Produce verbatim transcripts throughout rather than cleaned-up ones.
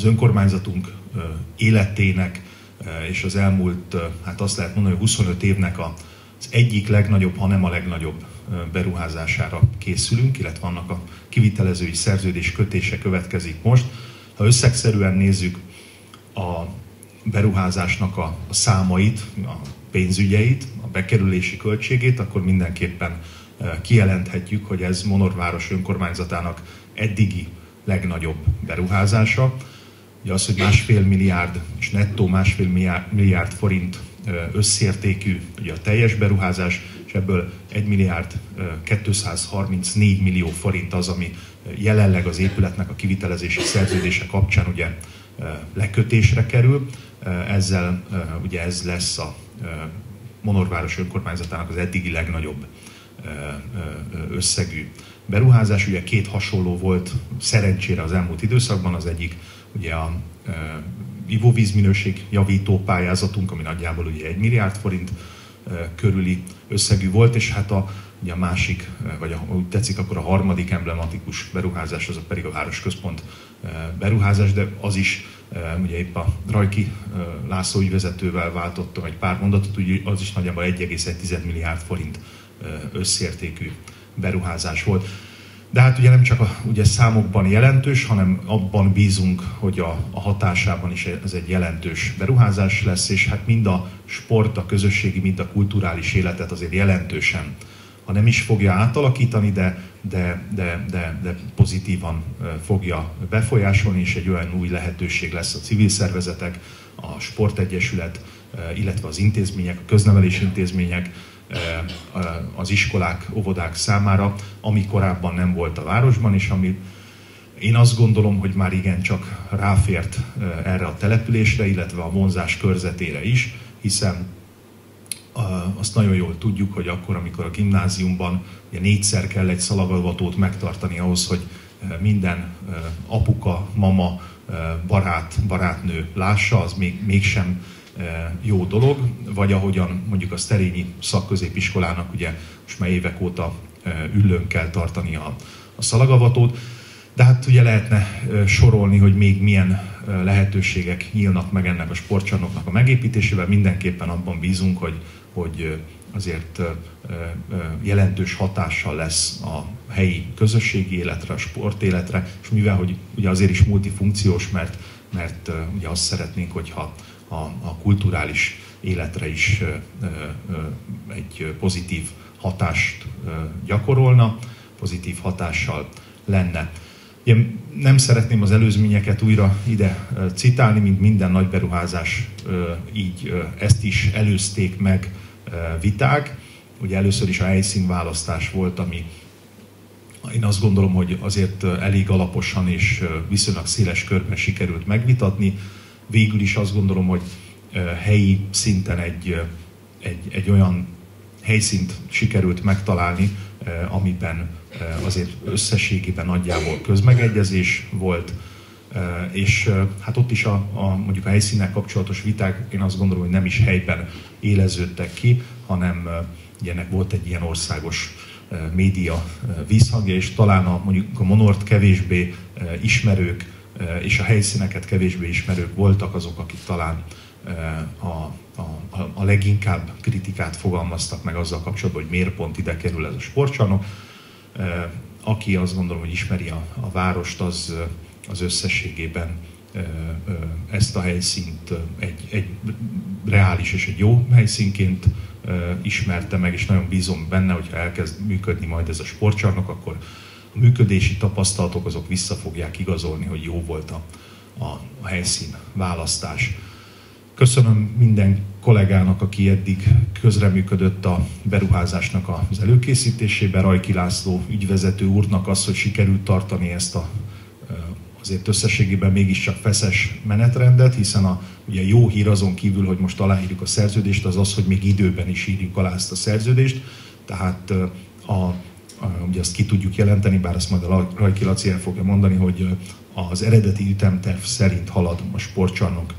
az önkormányzatunk életének és az elmúlt, hát azt lehet mondani, hogy huszonöt évnek az egyik legnagyobb, ha nem a legnagyobb beruházására készülünk, illetve annak a kivitelezői szerződés kötése következik most. Ha összegszerűen nézzük a beruházásnak a számait, a pénzügyeit, a bekerülési költségét, akkor mindenképpen kijelenthetjük, hogy ez Monorváros önkormányzatának eddigi legnagyobb beruházása. Ugye az, hogy másfél milliárd és nettó másfél milliárd forint összértékű ugye a teljes beruházás, és ebből egy milliárd kétszázharmincnégy millió forint az, ami jelenleg az épületnek a kivitelezési szerződése kapcsán ugye lekötésre kerül. Ezzel ugye ez lesz a Monorváros önkormányzatának az eddigi legnagyobb összegű beruházás. Ugye két hasonló volt szerencsére az elmúlt időszakban, az egyik ugye a ivóvízminőség javító pályázatunk, ami nagyjából ugye egy milliárd forint körüli összegű volt, és hát a, ugye a másik, vagy ha úgy tetszik, akkor a harmadik emblematikus beruházás, az a pedig a Városközpont beruházás, de az is, ugye épp a Rajki László ügyvezetővel váltottam egy pár mondatot, ugye az is nagyjából egy egész egy milliárd forint összértékű beruházás volt. De hát ugye nem csak a ugye számokban jelentős, hanem abban bízunk, hogy a, a hatásában is ez egy jelentős beruházás lesz, és hát mind a sport, a közösségi, mind a kulturális életet azért jelentősen, ha nem is fogja átalakítani, de, de, de, de, de pozitívan fogja befolyásolni, és egy olyan új lehetőség lesz a civil szervezetek, a sportegyesület, illetve az intézmények, a köznevelési intézmények, az iskolák, óvodák számára, ami korábban nem volt a városban, és ami én azt gondolom, hogy már igencsak ráfért erre a településre, illetve a vonzás körzetére is, hiszen azt nagyon jól tudjuk, hogy akkor, amikor a gimnáziumban ugye négyszer kell egy szalagavatót megtartani ahhoz, hogy minden apuka, mama, barát, barátnő lássa, az még, mégsem jó dolog, vagy ahogyan mondjuk a Szterényi szakközépiskolának ugye most már évek óta üllőn kell tartani a, a szalagavatót, de hát ugye lehetne sorolni, hogy még milyen lehetőségek nyílnak meg ennek a sportcsarnoknak a megépítésével. Mindenképpen abban bízunk, hogy, hogy azért jelentős hatással lesz a helyi közösségi életre, a sportéletre, és mivel hogy ugye azért is multifunkciós, mert, mert ugye azt szeretnénk, hogyha a, a kulturális életre is ö, ö, egy pozitív hatást ö, gyakorolna, pozitív hatással lenne. Én nem szeretném az előzményeket újra ide citálni, mint minden nagy beruházás, így ezt is előzték meg viták. Ugye először is a helyszínválasztás volt, ami én azt gondolom, hogy azért elég alaposan és viszonylag széles körben sikerült megvitatni. Végül is azt gondolom, hogy helyi szinten egy, egy, egy olyan helyszínt sikerült megtalálni, amiben azért összességében nagyjából közmegegyezés volt, és hát ott is a, a, mondjuk a helyszínnel kapcsolatos viták, én azt gondolom, hogy nem is helyben éleződtek ki, hanem ennek volt egy ilyen országos média vízhangja, és talán a, mondjuk a Monort kevésbé ismerők és a helyszíneket kevésbé ismerők voltak azok, akik talán a, a, a leginkább kritikát fogalmaztak meg azzal kapcsolatban, hogy miért pont ide kerül ez a sportcsarnok. Aki azt gondolom, hogy ismeri a, a várost, az, az összességében ezt a helyszínt egy, egy reális és egy jó helyszínként ismerte meg, és nagyon bízom benne, hogyha elkezd működni majd ez a sportcsarnok, akkor a működési tapasztalatok azok vissza fogják igazolni, hogy jó volt a, a, a helyszín választás. Köszönöm minden kollégának, aki eddig közreműködött a beruházásnak az előkészítésében, Rajki László ügyvezető úrnak az, hogy sikerült tartani ezt a azért összességében mégiscsak feszes menetrendet, hiszen a ugye jó hír azon kívül, hogy most aláírjuk a szerződést, az az, hogy még időben is írjuk alá ezt a szerződést, tehát a, a, ugye azt ki tudjuk jelenteni, bár azt majd a Rajki Laci el fogja mondani, hogy az eredeti ütemterv szerint halad a sportcsarnok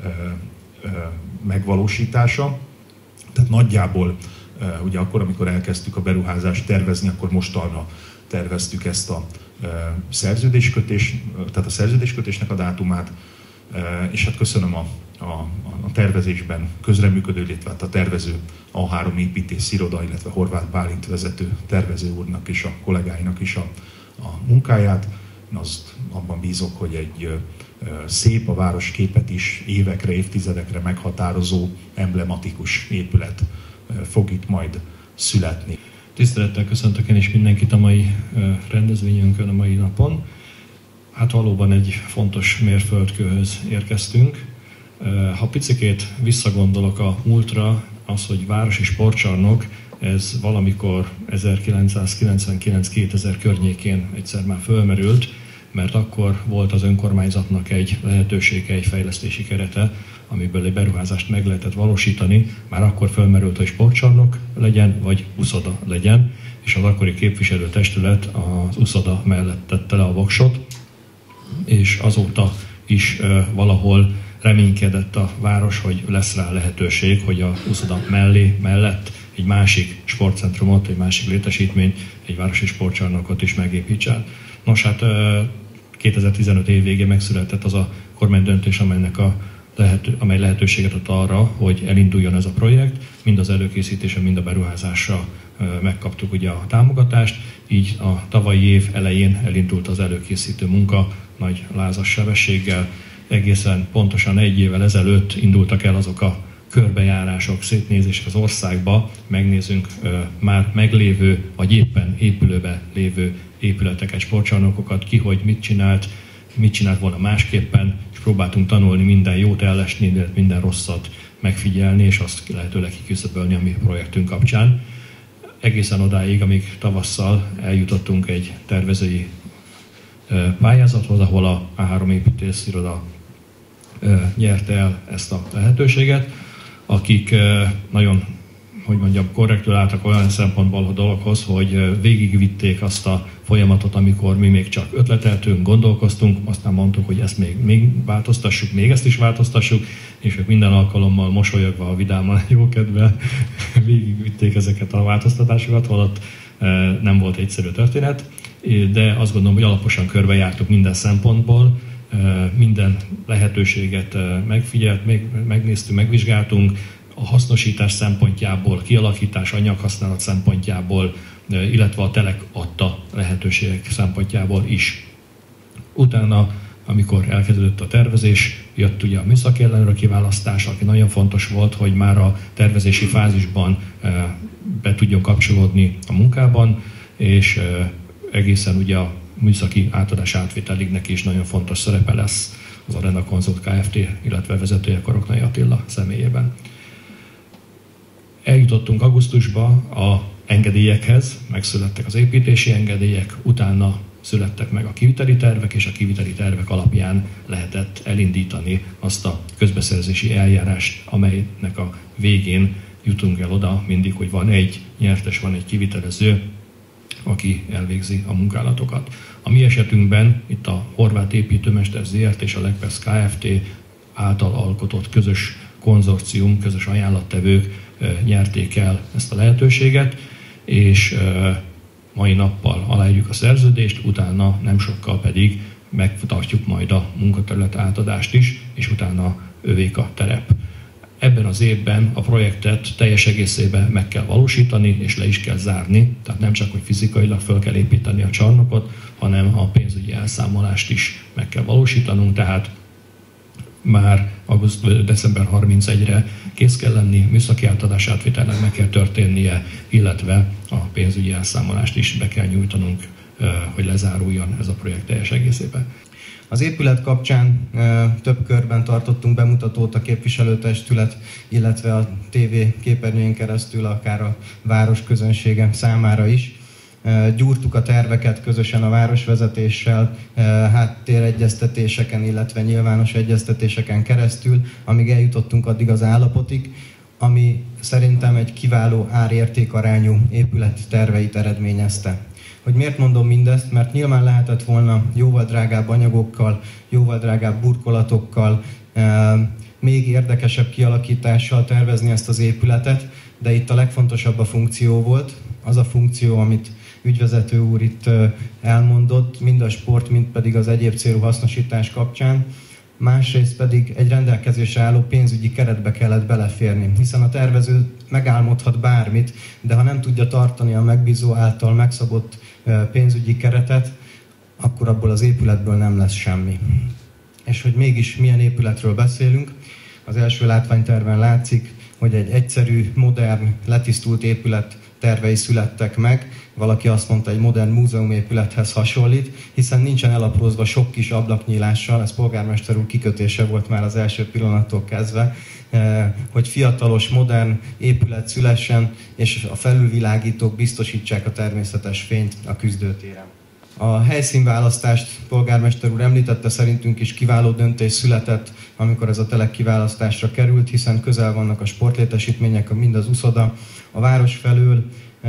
megvalósítása. Tehát nagyjából ugye akkor, amikor elkezdtük a beruházást tervezni, akkor mostanra terveztük ezt a szerződéskötés, tehát a szerződéskötésnek a dátumát, és hát köszönöm a, a, a tervezésben közreműködő, illetve a tervező á három építész iroda, illetve Horváth Bálint vezető tervező úrnak és a kollégáinak is a, a munkáját. Én azt abban bízok, hogy egy szép, a városképet is évekre, évtizedekre meghatározó, emblematikus épület fog itt majd születni. Tisztelettel köszöntök én is mindenkit a mai rendezvényünkön, a mai napon. Hát valóban egy fontos mérföldkőhöz érkeztünk. Ha picikét visszagondolok a múltra, az, hogy városi sportcsarnok, ez valamikor ezerkilencszázkilencvenkilenc kétezer környékén egyszer már fölmerült, mert akkor volt az önkormányzatnak egy lehetősége, egy fejlesztési kerete, amiből egy beruházást meg lehetett valósítani. Már akkor fölmerült, hogy sportcsarnok legyen, vagy uszoda legyen, és az akkori képviselőtestület az uszoda mellett tette le a voksot, és azóta is e, valahol reménykedett a város, hogy lesz rá lehetőség, hogy a uszoda mellé, mellett egy másik sportcentrumot, egy másik létesítményt, egy városi sportcsarnokot is megépítsen. Nos, hát kétezer-tizenöt év végén megszületett az a kormánydöntés, amelynek a lehető, amely lehetőséget ad arra, hogy elinduljon ez a projekt. Mind az előkészítésre, mind a beruházásra megkaptuk ugye a támogatást. Így a tavalyi év elején elindult az előkészítő munka nagy lázas sebességgel. Egészen pontosan egy évvel ezelőtt indultak el azok a körbejárások, szétnézések az országba, megnézünk uh, már meglévő, vagy éppen épülőbe lévő épületeket, sportcsarnokokat, ki hogy mit csinált, mit csinált volna másképpen, és próbáltunk tanulni minden jót ellesni, illetve minden rosszat megfigyelni, és azt lehetőleg kiküszöbölni a mi projektünk kapcsán. Egészen odáig, amíg tavasszal eljutottunk egy tervezői uh, pályázathoz, ahol a á három építész iroda uh, nyerte el ezt a lehetőséget, akik nagyon, hogy mondjam, korrektül álltak olyan szempontból a dologhoz, hogy végigvitték azt a folyamatot, amikor mi még csak ötleteltünk, gondolkoztunk, aztán mondtuk, hogy ezt még, még változtassuk, még ezt is változtassuk, és ők minden alkalommal mosolyogva, vidáman, jókedvel végigvitték ezeket a változtatásokat, holott nem volt egyszerű történet, de azt gondolom, hogy alaposan körbejártuk minden szempontból, minden lehetőséget megfigyelt, megnéztünk, megvizsgáltunk, a hasznosítás szempontjából, kialakítás, anyaghasználat szempontjából, illetve a telek adta lehetőségek szempontjából is. Utána, amikor elkezdődött a tervezés, jött ugye a műszaki ellenőr kiválasztás, aki nagyon fontos volt, hogy már a tervezési fázisban be tudjon kapcsolódni a munkában, és egészen ugye a műszaki átadás átvételig neki is nagyon fontos szerepe lesz az Arena Consult Kft., illetve vezetője Koroknai Attila személyében. Eljutottunk augusztusba a engedélyekhez, megszülettek az építési engedélyek, utána születtek meg a kiviteli tervek, és a kiviteli tervek alapján lehetett elindítani azt a közbeszerzési eljárást, amelynek a végén jutunk el oda mindig, hogy van egy nyertes, van egy kivitelező, aki elvégzi a munkálatokat. A mi esetünkben itt a Horváth Építőmester zé er té és a Legpesz Kft. Által alkotott közös konzorcium, közös ajánlattevők nyerték el ezt a lehetőséget, és mai nappal aláírjuk a szerződést, utána nem sokkal pedig megtartjuk majd a munkaterület átadást is, és utána övék a terep. Ebben az évben a projektet teljes egészében meg kell valósítani, és le is kell zárni, tehát nem csak, hogy fizikailag fel kell építeni a csarnokot, hanem a pénzügyi elszámolást is meg kell valósítanunk, tehát már augusztus, december harmincegyedikére kész kell lenni, műszaki átadás átvételnek meg kell történnie, illetve a pénzügyi elszámolást is be kell nyújtanunk, hogy lezáruljon ez a projekt teljes egészében. Az épület kapcsán több körben tartottunk bemutatót a képviselőtestület, illetve a té vé képernyőn keresztül, akár a város közönsége számára is. Gyúrtuk a terveket közösen a városvezetéssel, háttéregyeztetéseken, illetve nyilvános egyeztetéseken keresztül, amíg eljutottunk addig az állapotig, ami szerintem egy kiváló árértékarányú épület terveit eredményezte. Hogy miért mondom mindezt? Mert nyilván lehetett volna jóval drágább anyagokkal, jóval drágább burkolatokkal, még érdekesebb kialakítással tervezni ezt az épületet, de itt a legfontosabb a funkció volt, az a funkció, amit ügyvezető úr itt elmondott, mind a sport, mind pedig az egyéb célú hasznosítás kapcsán, másrészt pedig egy rendelkezésre álló pénzügyi keretbe kellett beleférni, hiszen a tervező megálmodhat bármit, de ha nem tudja tartani a megbízó által megszabott pénzügyi keretet, akkor abból az épületből nem lesz semmi. És hogy mégis milyen épületről beszélünk, az első látványterven látszik, hogy egy egyszerű, modern, letisztult épület tervei születtek meg. Valaki azt mondta, egy modern múzeumépülethez hasonlít, hiszen nincsen elaprózva sok kis ablaknyílással, ez polgármester úr kikötése volt már az első pillanattól kezdve, hogy fiatalos, modern épület szülessen, és a felülvilágítók biztosítsák a természetes fényt a küzdőtéren. A helyszínválasztást polgármester úr említette, szerintünk is kiváló döntés született, amikor ez a telek kiválasztásra került, hiszen közel vannak a sportlétesítmények, mind az uszoda. A város felől,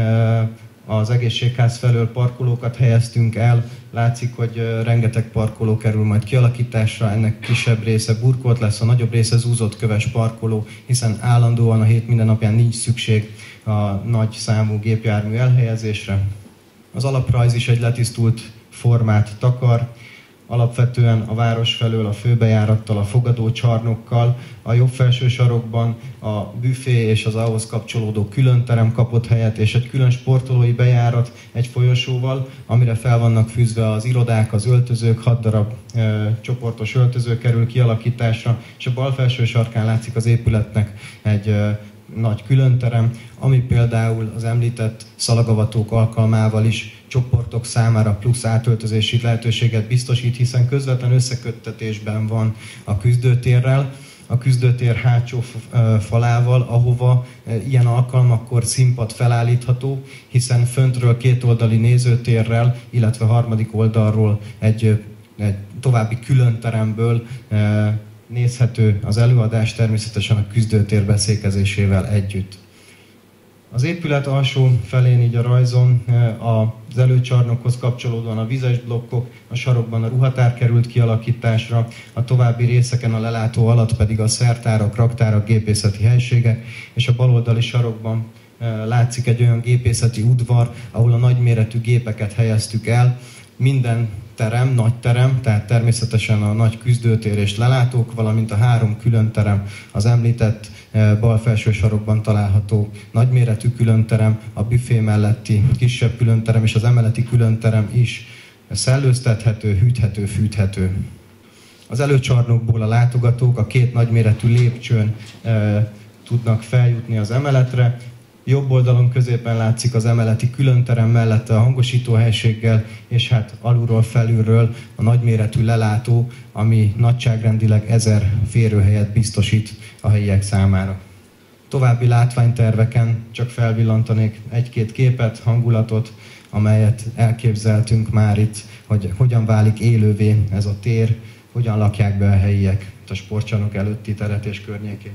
az egészségház felől parkolókat helyeztünk el. Látszik, hogy rengeteg parkoló kerül majd kialakításra, ennek kisebb része burkolt lesz, a nagyobb része zúzott köves parkoló, hiszen állandóan a hét minden napján nincs szükség a nagy számú gépjármű elhelyezésre. Az alaprajz is egy letisztult formát takar, alapvetően a város felől a főbejárattal, a fogadócsarnokkal, a jobb felső sarokban a büfé és az ahhoz kapcsolódó különterem kapott helyet, és egy külön sportolói bejárat egy folyosóval, amire fel vannak fűzve az irodák, az öltözők, hat darab e, csoportos öltöző kerül kialakításra, és a bal felső sarkán látszik az épületnek egy e, nagy különterem, ami például az említett szalagavatók alkalmával is csoportok számára plusz átöltözési lehetőséget biztosít, hiszen közvetlen összeköttetésben van a küzdőtérrel, a küzdőtér hátsó falával, ahova ilyen alkalmakkor színpad felállítható, hiszen föntről kétoldali nézőtérrel, illetve harmadik oldalról egy, egy további különteremből nézhető az előadás, természetesen a küzdőtér beszékezésével együtt. Az épület alsó felén, így a rajzon, az előcsarnokhoz kapcsolódóan a vizes blokkok, a sarokban a ruhatár került kialakításra, a további részeken a lelátó alatt pedig a szertárak, raktárak, gépészeti helységek, és a baloldali sarokban látszik egy olyan gépészeti udvar, ahol a nagyméretű gépeket helyeztük el. Minden terem, nagy terem, tehát természetesen a nagy küzdőtér és lelátók, valamint a három külön terem, az említett bal felső sarokban található nagyméretű különterem, a büfé melletti kisebb különterem és az emeleti különterem is szellőztethető, hűthető, fűthető. Az előcsarnokból a látogatók a két nagyméretű lépcsőn e, tudnak feljutni az emeletre. Jobb oldalon középen látszik az emeleti különterem mellette a hangosítóhelységgel, és hát alulról felülről a nagyméretű lelátó, ami nagyságrendileg ezer férőhelyet biztosít a helyiek számára. További látványterveken csak felvillantanék egy-két képet, hangulatot, amelyet elképzeltünk már itt, hogy hogyan válik élővé ez a tér, hogyan lakják be a helyiek a sportcsarnok előtti teret és környékét.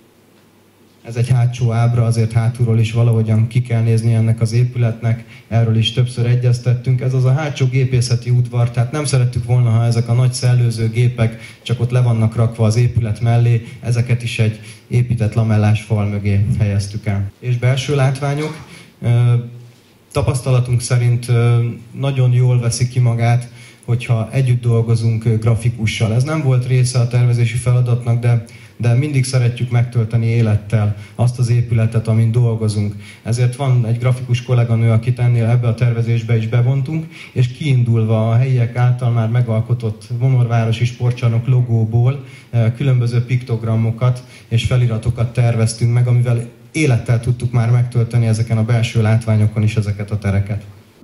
Ez egy hátsó ábra, azért hátulról is valahogyan ki kell nézni ennek az épületnek, erről is többször egyeztettünk. Ez az a hátsó gépészeti udvar, tehát nem szerettük volna, ha ezek a nagy szellőző gépek csak ott le vannak rakva az épület mellé, ezeket is egy épített lamellás fal mögé helyeztük el. És belső látványok, tapasztalatunk szerint nagyon jól veszi ki magát, hogyha együtt dolgozunk grafikussal. Ez nem volt része a tervezési feladatnak, de de mindig szeretjük megtölteni élettel azt az épületet, amin dolgozunk. Ezért van egy grafikus kolléganő, akit ennél ebbe a tervezésbe is bevontunk, és kiindulva a helyiek által már megalkotott Vonórvárosi Sportcsarnok logóból különböző piktogramokat és feliratokat terveztünk meg, amivel élettel tudtuk már megtölteni ezeken a belső látványokon is ezeket a tereket.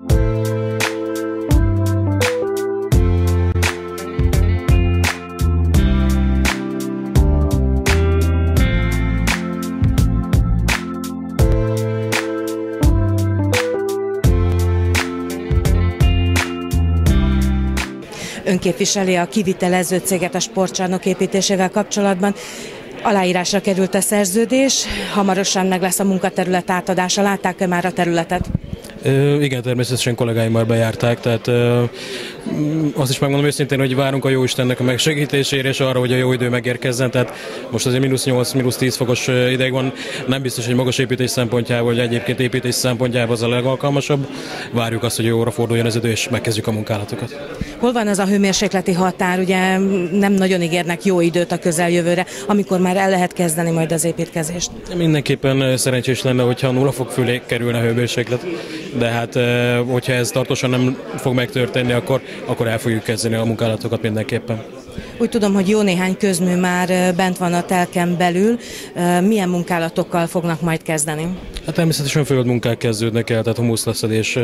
Ön képviseli a kivitelező céget a sportcsarnok építésével kapcsolatban. Aláírásra került a szerződés, hamarosan meg lesz a munkaterület átadása. Látták-e már a területet? Ö, igen, természetesen kollégáim már bejárták, tehát ö, azt is megmondom őszintén, hogy várunk a Jóistennek a megsegítésére, és arra, hogy a jó idő megérkezzen. Tehát most azért mínusz nyolc, mínusz tíz fokos ideg van. Nem biztos, hogy magas építés szempontjából, vagy egyébként építés szempontjából az a legalkalmasabb. Várjuk azt, hogy jóra forduljon az idő, és megkezdjük a munkálatokat. Hol van ez a hőmérsékleti határ? Ugye nem nagyon ígérnek jó időt a közeljövőre, amikor már el lehet kezdeni majd az építkezést. Mindenképpen szerencsés lenne, hogyha nulla fok fölé kerülne a hőmérséklet, de hát hogyha ez tartósan nem fog megtörténni, akkor, akkor el fogjuk kezdeni a munkálatokat mindenképpen. Úgy tudom, hogy jó néhány közmű már bent van a telken belül. Milyen munkálatokkal fognak majd kezdeni? Hát természetesen földmunkák kezdődnek el, tehát humuszleszedés,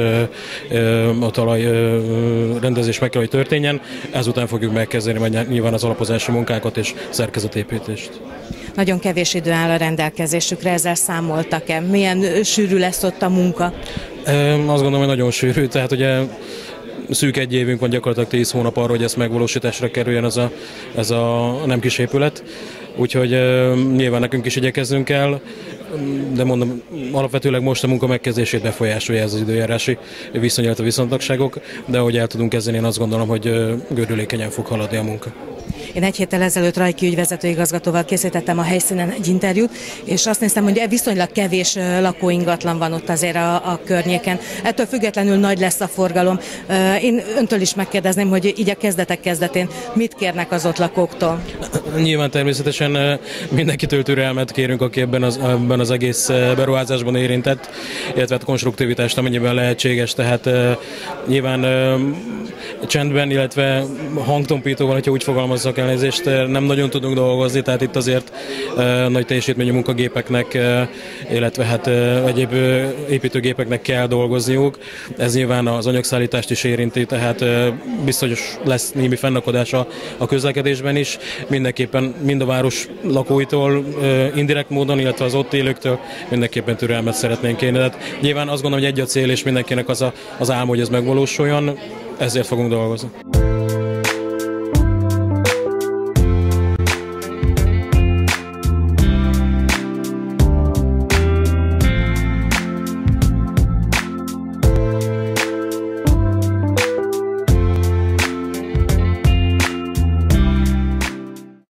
a talaj rendezés meg kell, hogy történjen. Ezután fogjuk megkezdeni majd nyilván az alapozási munkákat és szerkezetépítést. Nagyon kevés idő áll a rendelkezésükre, ezzel számoltak-e? Milyen sűrű lesz ott a munka? Azt gondolom, hogy nagyon sűrű, tehát ugye szűk egy évünk van, gyakorlatilag tíz hónap arra, hogy ezt megvalósításra kerüljön ez a, ez a nem kis épület. Úgyhogy uh, nyilván nekünk is igyekezzünk el, de mondom, alapvetőleg most a munka megkezdését befolyásolja ez az időjárási viszony, illetve viszontagságok, de ahogy el tudunk kezdeni, én azt gondolom, hogy uh, gördülékenyen fog haladni a munka. Én egy héttel ezelőtt Rajki ügyvezető igazgatóval készítettem a helyszínen egy interjút, és azt néztem, hogy viszonylag kevés lakóingatlan van ott azért a, a környéken. Ettől függetlenül nagy lesz a forgalom. Én öntől is megkérdezném, hogy így a kezdetek kezdetén mit kérnek az ott lakóktól? Nyilván természetesen mindenkitől türelmet kérünk, aki ebben az, ebben az egész beruházásban érintett, illetve a konstruktivitást amennyiben lehetséges, tehát nyilván csendben, illetve hangtompítóval, hogyha úgy fogalmazzak, elnézést, nem nagyon tudunk dolgozni, tehát itt azért e, nagy teljesítményű munkagépeknek, e, illetve hát e, egyéb e, építőgépeknek kell dolgozniuk. Ez nyilván az anyagszállítást is érinti, tehát e, biztos lesz némi fennakadás a, a közlekedésben is. Mindenképpen mind a város lakóitól, e, indirekt módon, illetve az ott élőktől mindenképpen türelmet szeretnénk kérni. Tehát nyilván azt gondolom, hogy egy a cél, és mindenkinek az a, az álma, hogy ez megvalósuljon, ezért fogunk dolgozni.